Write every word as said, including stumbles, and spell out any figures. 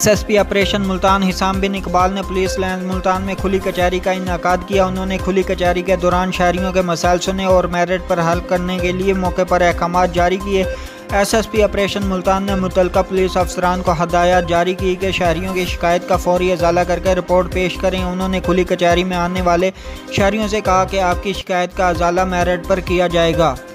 S S P operation Multan Hisam bin Iqbal ने police line Multan में खुली कचहरी का इनेकाद किया। उन्होंने खुली कचहरी के दौरान शहरियों के मसाइल सुने और मेरिट पर हल करने के लिए मौके पर अहकाम जारी किए। S S P operation Multan ने मुतल्लिका पुलिस अफसरान को हदायत जारी की कि शहरियों की शिकायत का फौरी इजाला करके रिपोर्ट पेश करें। उन्होंने खुली कचहरी में आने वाले शहरियों से कहा कि आपकी शिकायत का इजाला मेरिट पर किया जाएगा।